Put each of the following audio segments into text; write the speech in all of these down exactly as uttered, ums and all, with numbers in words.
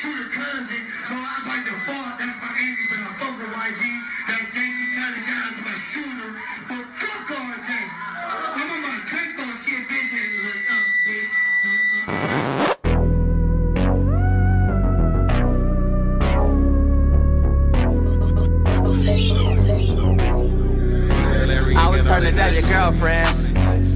shooter cousin, so I like the fault. That's my enemy, but I fuck with Y G. That gave me kind of shout out to my shooter. But fuck R J. I'm on my Draco shit, bitch, and look up, bitch. I was turning down your girlfriends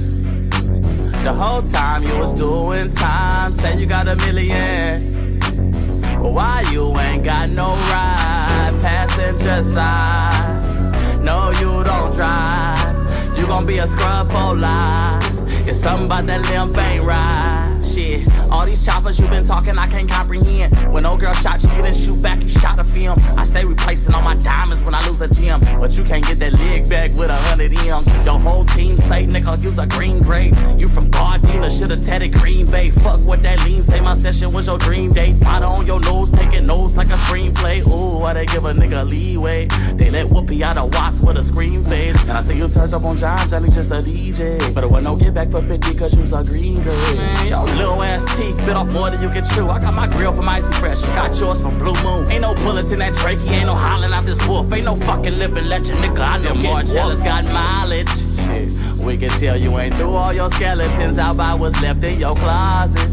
the whole time you was doing time. Say you got a million, but why you ain't got no ride? Passenger side, no you don't drive. You gon' be a scrub for life. It's something about that limp ain't right. Shit, all these choppers you been talking I can't comprehend. When old girl shot you, you didn't shoot back, you shot a film. I stay replacing all my diamonds when I lose a gem, but you can't get that leg back with a hundred M's. Your whole team say, nigga, use a green grade. You from Gardena, shoulda tatted Green Bay. Fuck what that lean say, my session was your dream date. Powder on your nose, taking notes like a screenplay. Ooh, why they give a nigga leeway? They let Whoopi out of Watts with a scream face. And I see you turned up on John, Johnny just a D J. But it wasn't no get back for fifty cause you was a green girl. Man, your little ass teeth bit off more than you can chew. I got my grill from Icy Fresh, you got yours from Blue Moon. Ain't no bullets in that Drakey, ain't no hollering out this wolf. Ain't no fucking living legend, nigga, I know more jealous got mileage. Shit, we can tell you ain't threw all your skeletons out by what's left in your closet.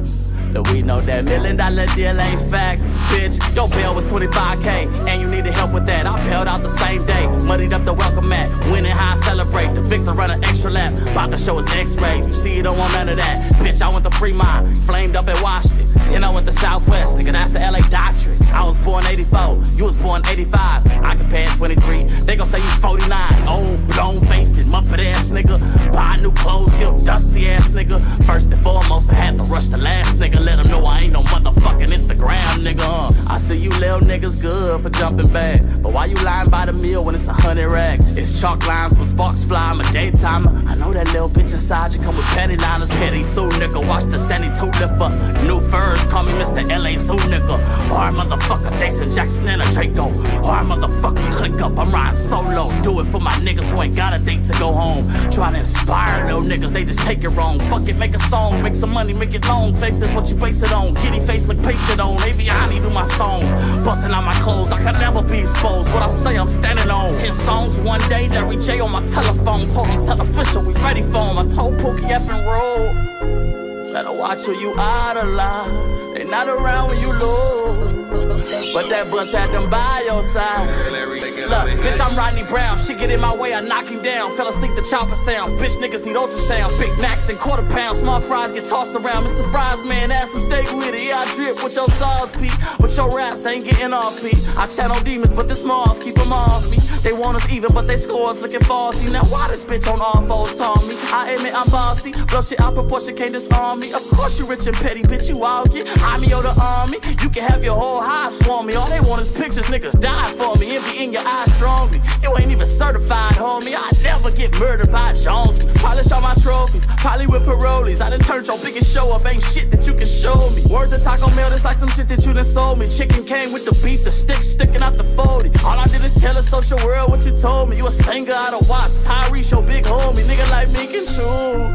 But we know that million dollar deal ain't facts. Bitch, your bill was twenty-five K, and you needed help with that. I bailed out the same day, muddied up the welcome mat. Winning how I celebrate, the victor run an extra lap. About to show his x-ray, you see you don't want none of that. Bitch, I went to Fremont, flamed up and washed it. Then I went to Southwest, nigga, that's the L A doctrine. I was born eighty-four, you was born eighty-five. I compare twenty-three, they gon' say you forty-nine. Old, blown faced, muppet ass nigga. Buy new clothes, still dusty ass nigga. First and foremost, I had to rush the last nigga. Let them know I ain't no motherfucking Instagram nigga. uh. I see you little niggas good for jumping back, but why you lying by the meal when it's a hundred racks? It's chalk lines with sparks fly, I'm a daytimer. I know that little bitch inside you come with petty liners. Petty Sue nigga, watch the seventy-two lifter. New furs, call me Mister L A Zoo nigga. Hard motherfucker, Jason Jackson and a Draco. Hard motherfucker, click up, I'm riding solo. Do it for my niggas who ain't got a date to go home. Try to inspire little niggas, they just take it wrong. Fuck it, make a song, make some money, make it long. Faith is what you base it on. Kitty face look pasted on. Aviani do my songs. Busting out my clothes, I could never be exposed. What I say, I'm standing on. His songs one day, Larry J on my telephone. Told him, tell official, we ready for him. I told Pookie F and roll. Better watch who you idolize. They not around when you lose, but that bus had them by your side. Look, bitch, I'm Rodney Brown. Shit get in my way, I knock him down. Fell asleep to chopper sounds. Bitch, niggas need ultrasounds. Big Macs and quarter pounds. Small fries get tossed around. Mister Fries, man, ask him stay with it. Yeah, I drip with your sauce, Pete. But your raps ain't getting off, Pete. I channel demons, but the smalls keep them off me. They want us even, but they scores looking falsy. Now why this bitch on all fours taught me? I admit I'm bossy. Blow shit out proportion, can't disarm me. Of course you rich and petty, bitch, you all get. I'm your the army. You can have your whole hive swarm me. All they want is pictures, niggas die for me. Envy in your eyes strongly. You ain't even certified, homie. I never get murdered by Jones. Polish all my trophies, probably with parolees. I done turned your biggest show up, ain't shit that you can show me. Word to Taco Mail, that's like some shit that you done sold me. Chicken came with the beef, the stick sticking out the forty. All I did is tell the social world what you told me. You a singer out of Watts, Tyrese, your big homie. Nigga like me can choose.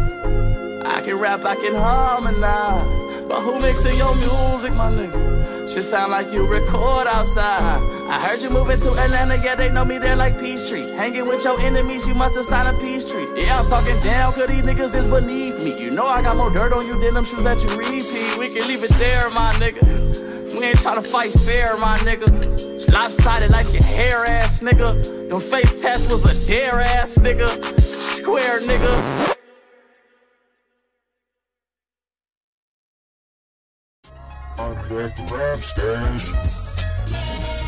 I can rap, I can harmonize, but who mixing your music, my nigga? Shit sound like you record outside. I heard you moving to Atlanta, yeah, they know me there like Peachtree. Hanging with your enemies, you must have signed a peace treaty. Yeah, I'm talking down, cause these niggas is beneath me. You know I got more dirt on you than them shoes that you repeat. We can leave it there, my nigga. We ain't tryna fight fair, my nigga. Lopsided like your hair ass, nigga. Them face tats was a dare ass, nigga. Square, nigga. I'm back to rap stash.